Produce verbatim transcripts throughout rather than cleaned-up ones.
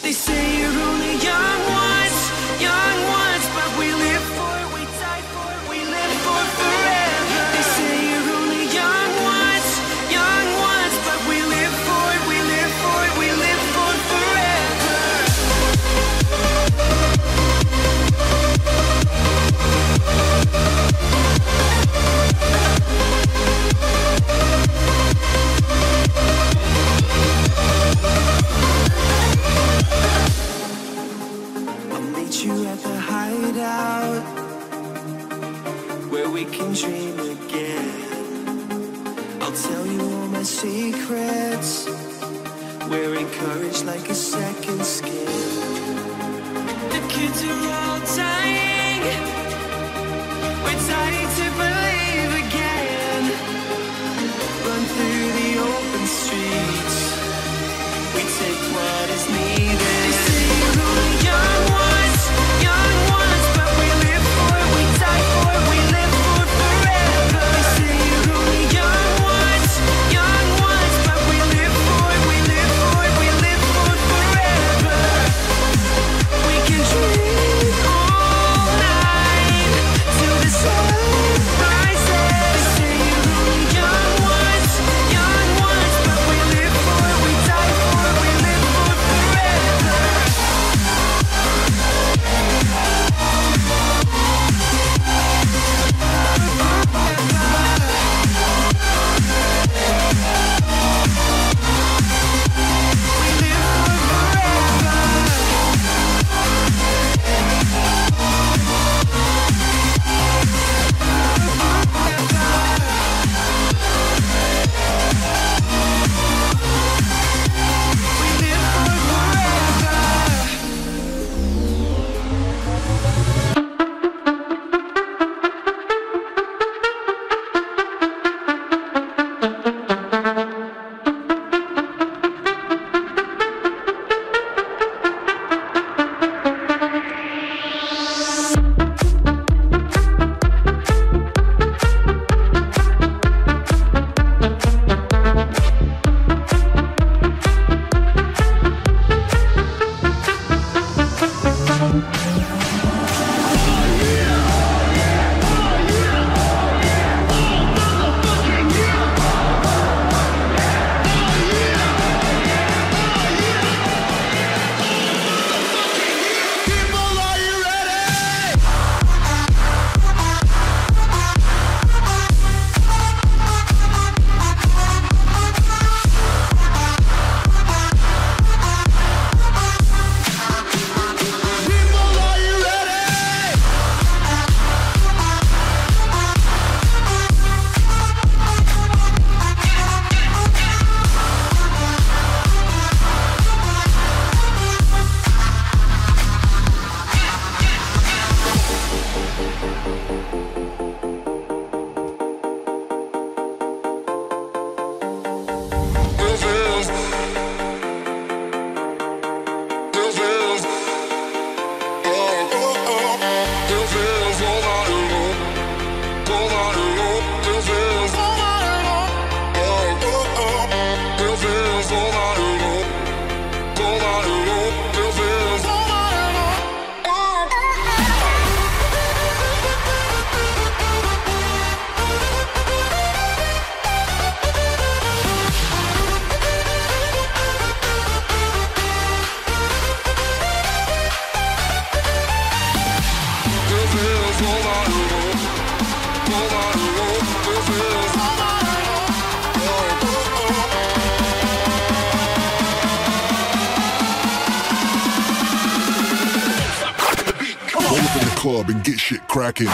club and get shit cracking.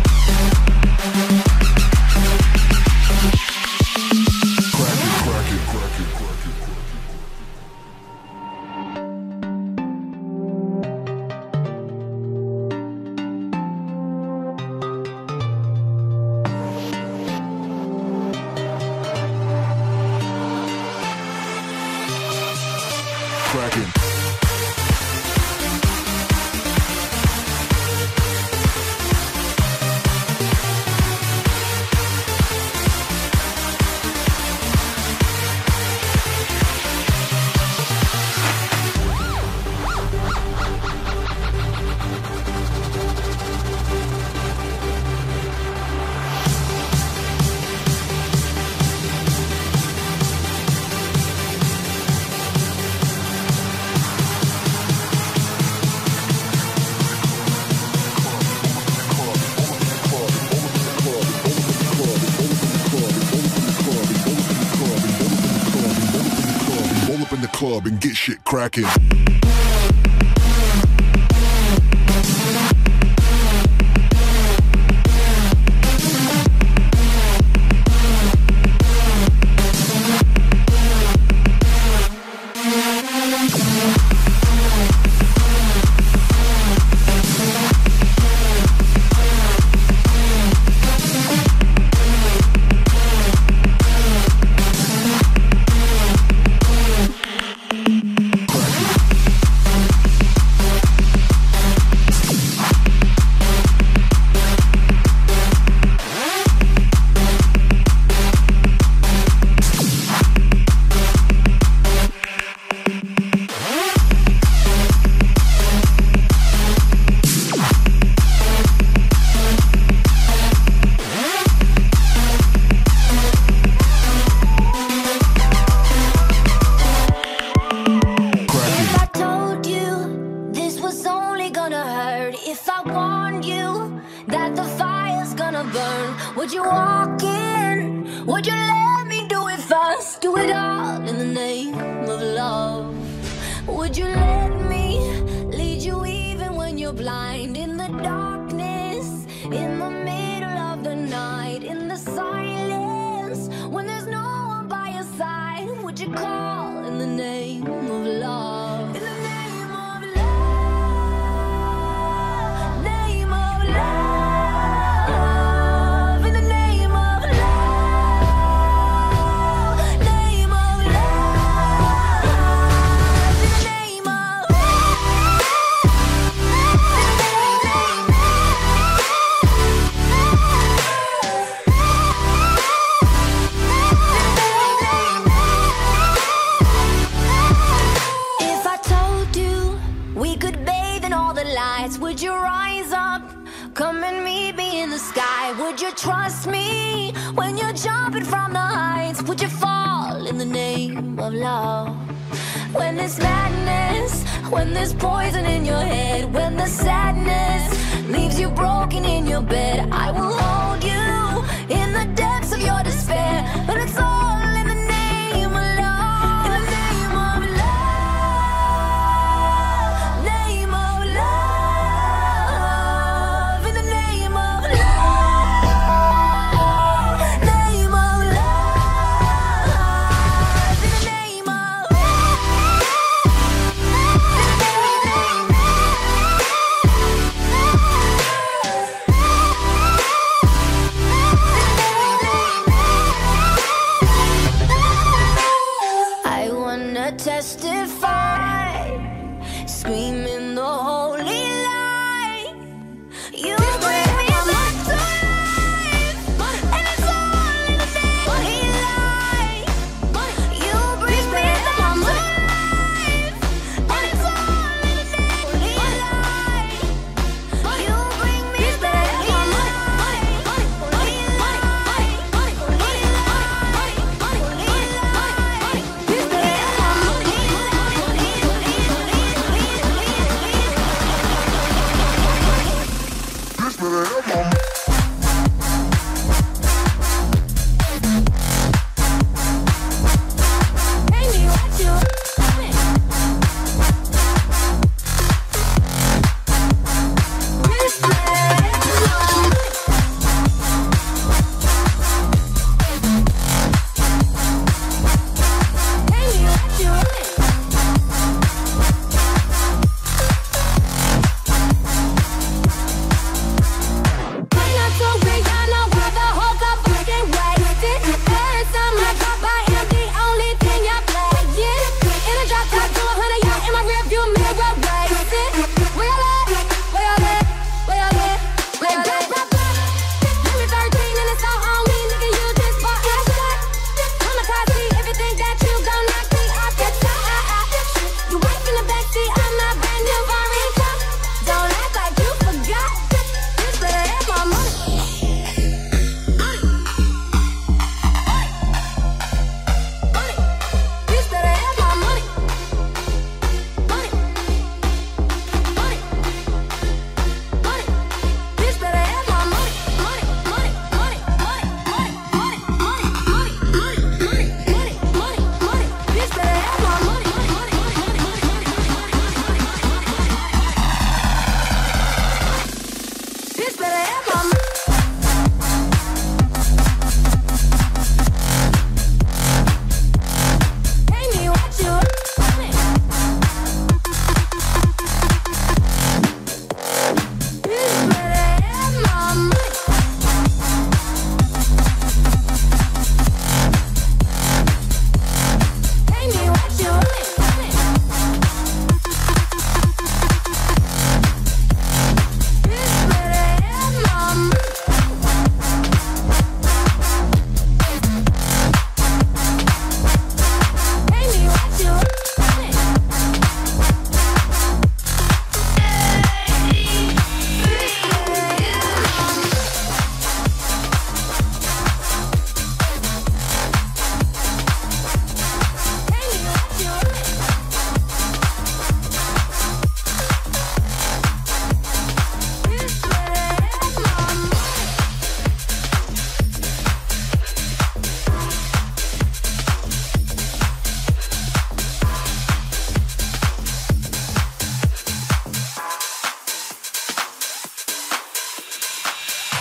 Crack it, club and get shit cracking. Would you walk in? Would you let me do it first? Do it all in the name of love. Would you let me lead you even when you're blind? In the darkness, in the middle of the night, in the silence, when there's no one by your side, would you call in the name of love? In the name of love, name of love. Would you rise up, come and meet me in the sky? Would you trust me when you're jumping from the heights? Would you fall in the name of love? When there's madness, when there's poison in your head, when the sadness leaves you broken in your bed, I will hold you in the depths of your despair. But it's all in the name of love. In the name of love, name of love. Testify, screaming the holy light. You bring me back to life, and it's all in the name of light. You bring me back to life, and it's all in the name of light. You bring me back to life, holy light, holy light, holy light.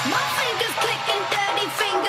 My fingers clicking, dirty fingers.